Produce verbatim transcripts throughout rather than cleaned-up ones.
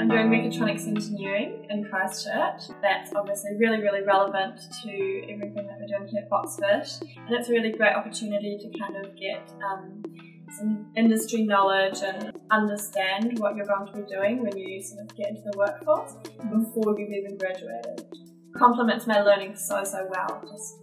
doing mechatronics engineering in Christchurch. That's obviously really, really relevant to everything that we're doing here at Boxfish, and it's a really great opportunity to kind of get um, some industry knowledge and understand what you're going to be doing when you sort of get into the workforce before you've even graduated. Complements my learning so, so well. Just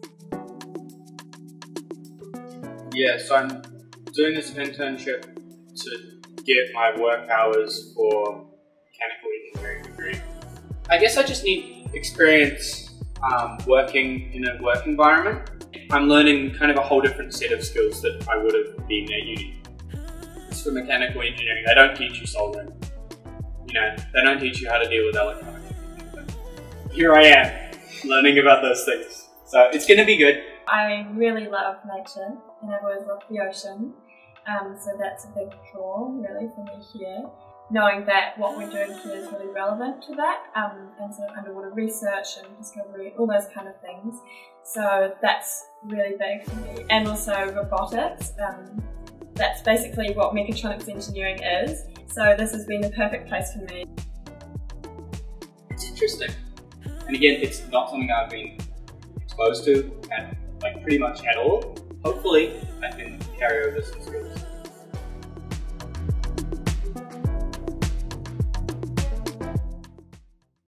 Yeah, so I'm doing this internship to get my work hours for mechanical engineering degree. I guess I just need experience um, working in a work environment. I'm learning kind of a whole different set of skills that I would have been at uni. It's for mechanical engineering. They don't teach you soldering. You know, they don't teach you how to deal with electronics. Here I am, learning about those things. So it's going to be good. I really love nature, and I've always loved the ocean. Um, so that's a big draw, really, for me here. Knowing that what we're doing here is really relevant to that, um, and sort of underwater research and discovery, all those kind of things. So that's really big for me. And also robotics. Um, that's basically what mechatronics engineering is. So this has been the perfect place for me. It's interesting. And again, it's not something I've been exposed to at, like pretty much at all. Hopefully I can carry over some skills.